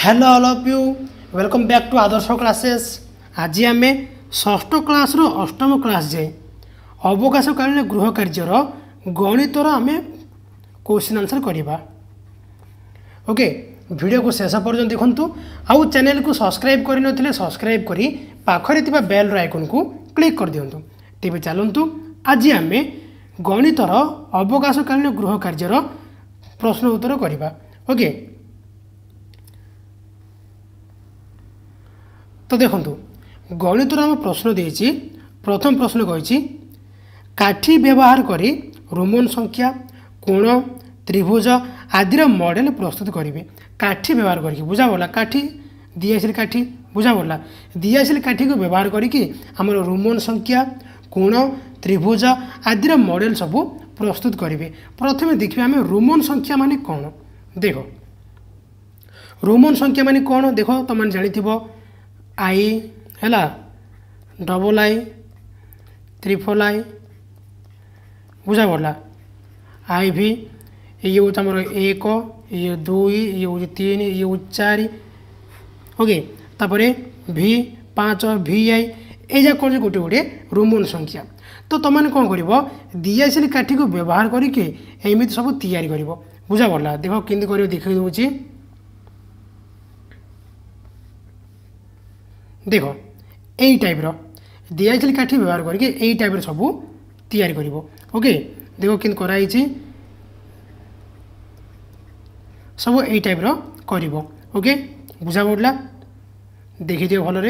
Hello all of you welcome back to Adarsh classes. आज आम षष्ठ क्लास रो अष्टम क्लास जाए अवकाशकालीन गृह कार्यर गणितर आम क्वेश्चन आंसर करवा। ओके, वीडियो को शेष पर्यटन देखूँ। आउ चैनल को सब्सक्राइब करते सब्सक्राइब करी पाखरे बेल आइकन को क्लिक कर दिंतु। तेज चलतु आज आम गणितर अवकाशकालीन गृह कार्यर प्रश्न उत्तर करवा। ओके, तो देखो गणितर आम प्रश्न देछि। प्रथम प्रश्न कही काठी व्यवहार करी रोमन संख्या कोण त्रिभुज आदि मॉडल प्रस्तुत करेंगे। काठी व्यवहार करके बुझा पड़ा, काठी दियासिल काठी बुझा पड़ा, दियासिल काठी को व्यवहार करके आमर रोमन संख्या कोण त्रिभुज आदि मॉडल सब प्रस्तुत करेंगे। प्रथम देखिए आम रोमन संख्या माने कौन। देख रोमन संख्या माने कौन देख तुम जानी आई है डबल आई ट्रिपल आई बुझा पड़ा आई भी ये हूँ आम एक ये दुई ये हूँ तीन ये हूँ चार। ओके, तापर भी पाँच भी आई ये कौन गोटे गोटे रोमन संख्या। तो तुमने कौन कर दियासिल काठी को व्यवहार करके एमती सब तैयारी कर बुझा पड़ा। देख केमती कर देखी दूसरी। देख यही टाइप दियासिल काठी व्यवहार करके यही टाइप सब तैयारी कर। ओके, देख कि कराई सब यही टाइप कर। ओके, बुझा पड़ा देखी दियो भल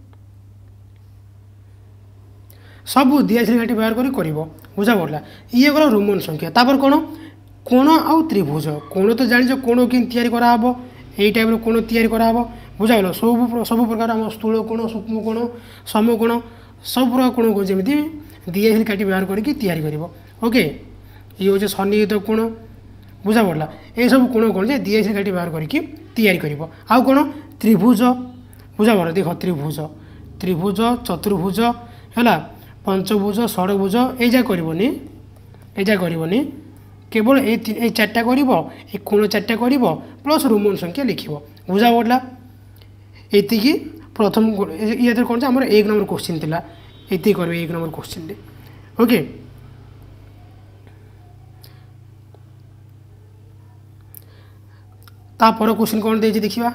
सब दियासिल काठी व्यवहार कर बुझा पड़ा। ये गला रोमन संख्या। तापर कौन कोण आउ त्रिभुज। कोण तो जान कोण कि तैयारी कराब यही टाइप कोण तैयारी कराब बुझा गल। सब प्रकार आम स्थूल कोण सूक्ष्म कोण समकोण सब प्रकार कोण को जमी दियासिल काठी व्यवहार करके तैयारी कर। ओके, ये हूँ सन्निहित कोण बुझा पड़ा। ये सब कोण कौन जे दियासिल काठी व्यवहार करके तैयारी कर। आउ कौन त्रिभुज बुझा पड़ा। देख त्रिभुज त्रिभुज चतुर्भुज है पंचभुज षडभुज एजा करनी एजा करनी केवल ये चार्टा कर कोण चार्टा कर प्लस रोमन संख्या लिख बुझा पड़ा। ये प्रथम ये कौन आम एक नंबर क्वेश्चन थिला ये कर एक नंबर क्वेश्चन। ओके, तापर क्वेश्चन कौन दे देखा।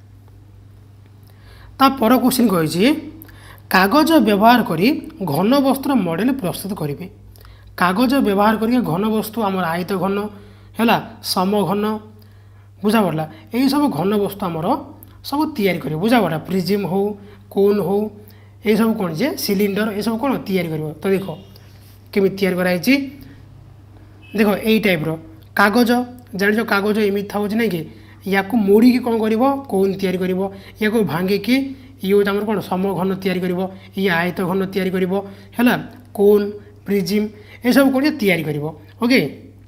तापर क्वेश्चन कही कागज व्यवहार करी घन वस्तुर मॉडल प्रस्तुत करेंगे। कागज व्यवहार करके घन वस्तु आम आयत घन है समघन बुझा पड़ा। यही सब घन वस्तु आमर सब तैयारी कर बुझा पड़ा। प्रिज्म हो कोन हो ये सब कौन जे सिलिंडर ये सब कौन तैयारी कर। तो देख केमी तैयारी कराई। देख यही टाइप कागज जान कागज एमती था ना कि या मोड़ी कौन कर कोन तैयारी कर या भांगिकी ये हूँ आम कौन समघन तैयारी कर ये आयत घन तैयारी कर है कोन प्रिज्म ये सब कौन तैयारी कर। ओके,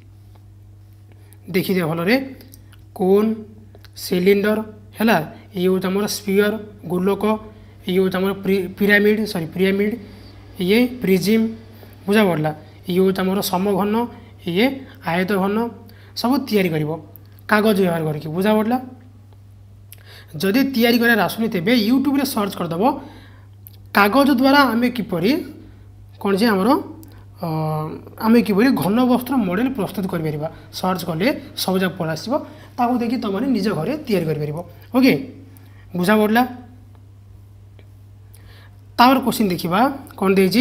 देखी दे भल कोन सिलिंडर है ये हूँ आम स्पीयर गोलक ये हूँ आम पिरामिड सॉरी पिरामिड ये प्रिज्म बुझा पड़ा। ये हूँ आम समघन ये आयत घन सब तैयारी कर कागज व्यवहार करके बुझा पड़ा। जदि तैयारी कर आसुनी तेबे यूट्यूब रे सर्च करदेव कागज द्वारा आम किपर कौन से आमर आम किपर घन वस्त्र मॉडल प्रस्तुत कर सर्च कले सब जगह पल आसो देखिए तुमने निज घर तैयारी कर। ओके, बुझा पड़ा। तापर क्वेश्चन देखा कौन दे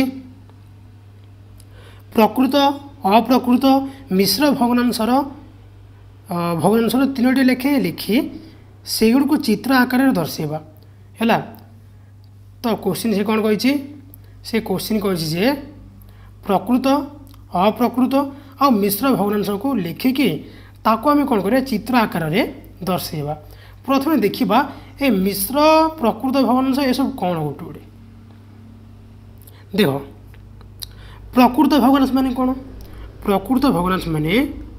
प्रकृत अप्रकृत मिश्र भग्नांशर भग्नांशर तीनोटी लेखे लिखि सेगुड़ को चित्र आकार दर्शेवा है। तो क्वेश्चन से कौन कही से क्वेश्चन कही प्रकृत अप्रकृत और मिश्र भग्नांश को लिखिकी ताको आम कौन कर चित्र आकार दर्शेवा। प्रथम देखा ये मिश्र प्रकृत भग्नांश ये सब कौन गोटे गोटे देख प्रकृत भग्नांश माने कौन। प्रकृत भग्नांश माने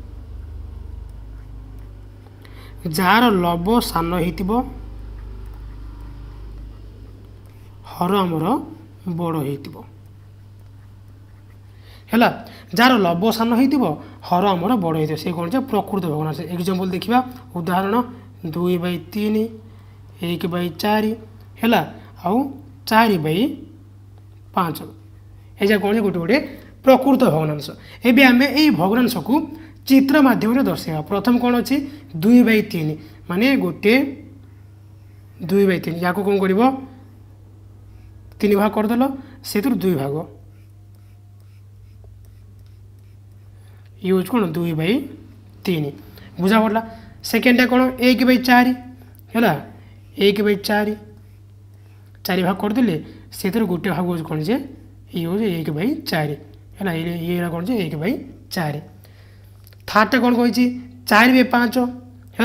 जार लब सान हो हर आमर बड़ हो जार लब सान हो हर आमर बड़ हो से कौन प्रकृत भग्नांश। एग्जांपल देखा उदाहरण 2/3 1/4 है आउ 4/5 एजा कौन गोटे गोटे प्रकृत भग्नांश एवं आम यही भग्नांश को चित्र मध्यम दर्शाइबा प्रथम कौन अच्छी 2/3 माने गोटे 2/3 या कौन कर 3 भाग करदेल से 2 भाग यूज कौन 2/3 बुझा पड़ा सेकेंडटा कौन 1/4 है 1/4 4 भाग करदे से गोटे भाग यूज कौन जे यूज 1/4 है ये कौन से 1/4 थर्डटा कौन कही 4/5 है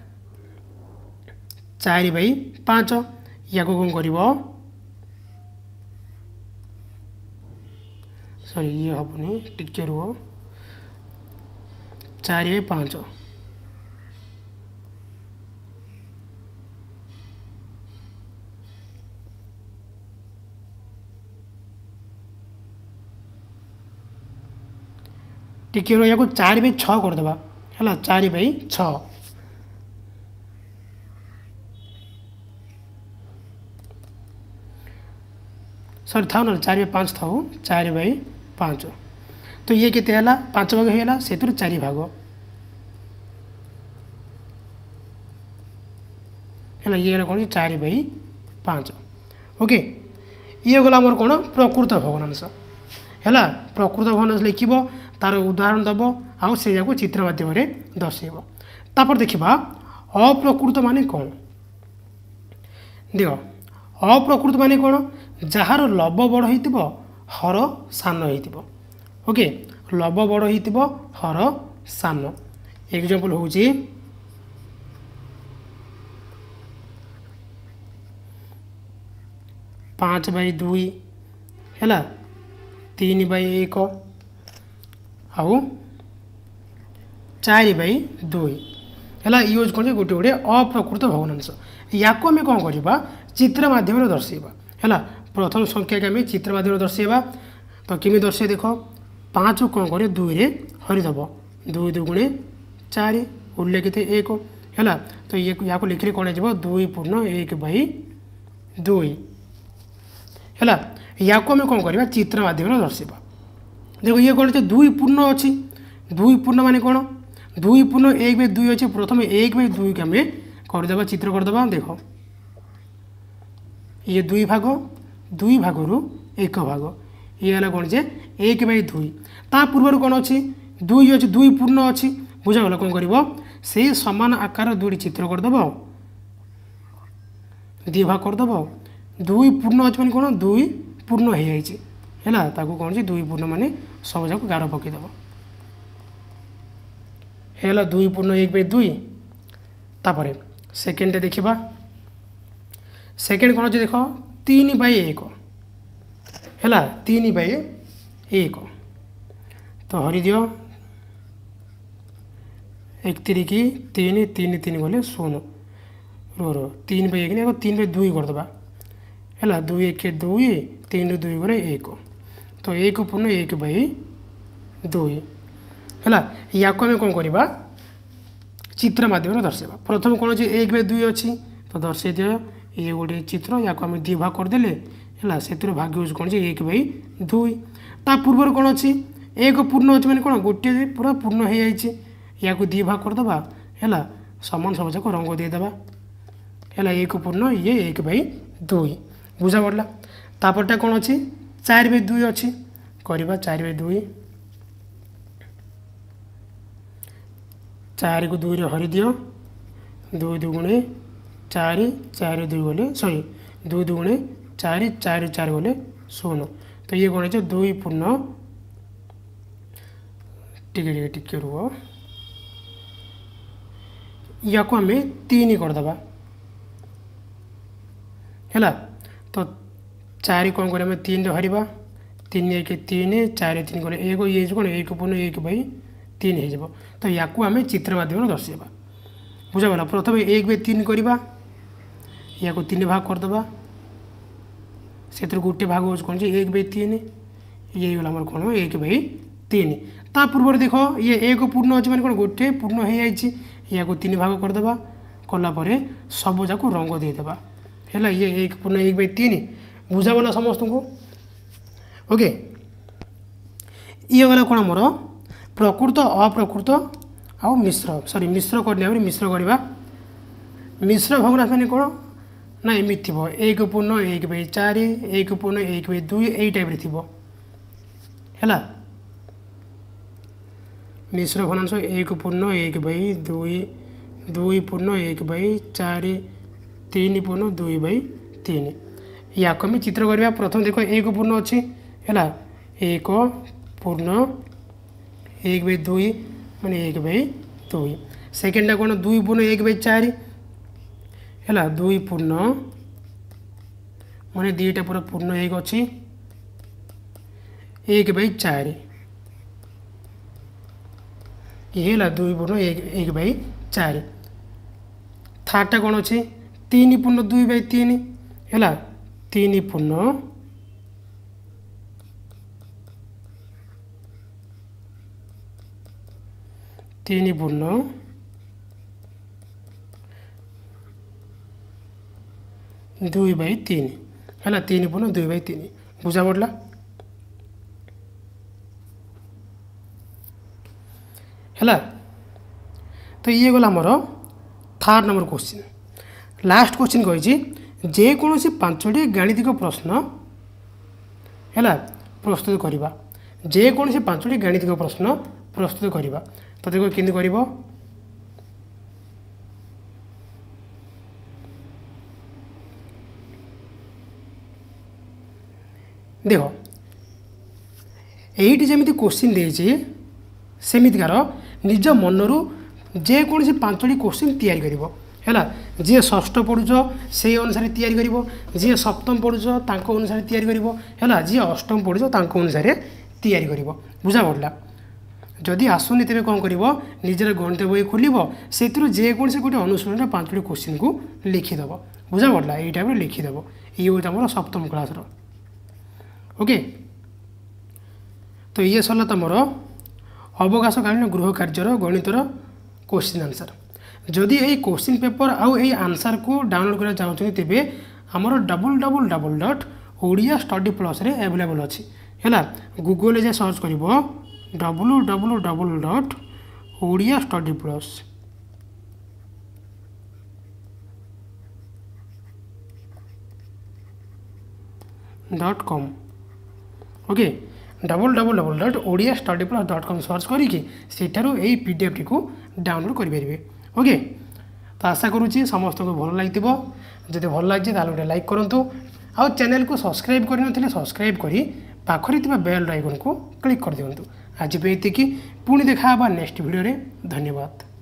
4/5 या कौन कर सॉरी ये हेनी टिके रुह 4/5 टिके या 4/6 करदे है 4/6 सॉरी था ना 4/5 था 4/5 तो ये केते 5 भाग है से 4 भाग है ये कौन 4/5 ओके ये गला मोर कौन प्रकृत भग्नांश है प्रकृत भग्नांश लिखब तार उदाहरण दब आउ से चित्र माध्यम दर्शेब तापर देखा अप्रकृत माने कौन देख अप्रकृत माने कौन जार लब बड़ हो हर सान हो ओके लब बड़ हो हर सान एग्जांपल हूँ 5/2 है 3/1 आउ 4/2 है यूज कर गोटे गोटे अप्रकृत भग्नांश या आम कौन करवा चित्र माध्यम दर्शेबा है प्रथम संख्या के आम चित्र माध्यम दर्शेबा तो किमी दर्शे देख 5 को कौन कर 2 रे हरिदब 2 2 गुणे 4 उल्लेखित 1 है तो ये या लिखले कौन हो 2/1/2 है या आम कौन करवा चित्र माध्यम दर्शेबा देखो ये कौन 2 पूर्ण अच्छी 2 पूर्ण माने कौन 2 पूर्ण 1/2 अच्छे प्रथम 1/2 के आम करदे चित्र करदे देख ये 2 भाग 2 भाग रु 1 भाग ये है कौन जे 1/2 ता पूर्व कौन अच्छी 2 अच्छी 2 पूर्ण अच्छी बुझागला कौन कर से समान आकार 2 चित्र करदे 2 भाग करदे 2 पूर्ण अच्छे मैंने कौन 2 पूर्ण हो जाए कौन से 2 पूर्ण माने सब जाक गार पकईदेव है 2 पूर्ण 1/2 तापर सेकेंड देखा सेकेंड कौन अच्छे देख 3/1 है 3/1 तो हरि दियो 1 3 की 3 3 3 गले 0 रो 3/1 नहीं 3/2 करदे है 2 1 2 3 2 गले 1 तो 1 पूर्ण 1/2 है या आम कौन करवा चित्र माध्यम दर्शेबा प्रथम कौन अच्छे 1/2 अच्छी तो दर्शे दियो ये गोटे चित्र या आम 2 भाग करदे है से भाग यूज कौन 1/2 ता पूर्व कौन अच्छी 1 पूर्ण अच्छे मैंने कौन गोटे पूरा पूर्ण हो जाए या 2 भाग करदे है समान सब जाक रंग देदेबा है 1 पूर्ण ये 1/2 बुझा पड़ा तापरटा कौन अच्छी 4/2 अच्छी करवा 4/2 4 को 2 रे हरि दियो 2 2 गुणे 4 4 2 गले सॉरी 2 2 गुणे 4 4 4 गले 0 तो ये कौन है 2 पूर्ण टिके टिके रुह या को आम 3 करदे है तो 4 कौन कर 3 हरवा 3 1 3 4 3 गले 1 ये कौन 1 पूर्ण 1/3 हो तो या आम चित्र माध्यम दर्शेबा बुझागला प्रथम 1/3 करवा या 3 भाग करदे से गोटे भाग हो कौन 1/3 ये गला आम कौन 1/3 ता पूर्व देख ये 1 पूर्ण अच्छे मैंने कौन गोटे पूर्ण हो जाए या 3 भाग करदे कलापर सबूक रंग देदेबा है ये 1/1/3 बुझागला समस्त को ओके। ये गला कौन मोर प्रकृत अप्रकृत आउ मिश्र सॉरी मिश्र करने मिश्र करवा मिश्र भग्नांश माने कौन ना एमती थी 1/1/4 1/1/2 यही टाइप थी है मिश्र भग्नांश 1/1/2 2/1/4 3/2/3 या आम चित्र करवा प्रथम देख 1 अच्छी है 1/1/2 माने 1/2 सेकेंडा कौन 2/1/4 है 2 माने दीटा पूरा पूर्ण 1 अच्छी 1/4 ये 2/1/4 थार्डटा कौन अच्छे 3/2/3 है 3/2/3 है 3/2/3 बुझा पड़ा है। तो ये गला मोर third number question last question कही जेकोसी 5टी गाणितिक प्रश्न है प्रस्तुत करवा जेकोसी 5टी गाणितिक प्रश्न प्रस्तुत करवा तो देखो केमती कर देख यही जमी क्वेश्चन देती सेमितिकार निज मनरू जेकोसी 5टी क्वेश्चन तैयारी कर जी षष्ठ पढ़ुच से अनुसार तैयारी कर जी सप्तम पढ़ुच अनुसार तैयारी कर जी अष्टम पढ़ुच अनुसार तैयारी कर बुझा पड़ा जदि आसुनी तेरे कौन कर निजर गणित बही खोल से जेकोसी गोटे अनुशीलन 5टी क्वेश्चन को लिखिदेव बुझा पड़ा ये टाइप लिखिदेव ये हूँ आम सप्तम क्लास ओके। तो ये सरला तुम अवकाशकालीन गृह कार्यर गणितर क्वेश्चन आंसर जदि यही क्वेश्चन पेपर आउ यही आंसर को डाउनलोड करना चाहते तेरे आमर www.odia-study+ रे अवेलेबल अच्छी है गूगल जा सर्च कर www.odia-study+.com ओके www.odia-study+.com सर्च करिकी सेठारु एई पीडीएफ टी को डाउनलोड करि परिबे ओके। तो आशा करूची समस्त को भल लागिथिबो जदि भल लागि ताले गोटे लाइक करंतु आ चैनल को सब्सक्राइब करनथिले सब्सक्राइब करी पाखरे थिबा बेल आइकन को क्लिक कर दियंतु। आज पे एतिकी पुणी देखा नेक्स्ट वीडियो रे धन्यवाद।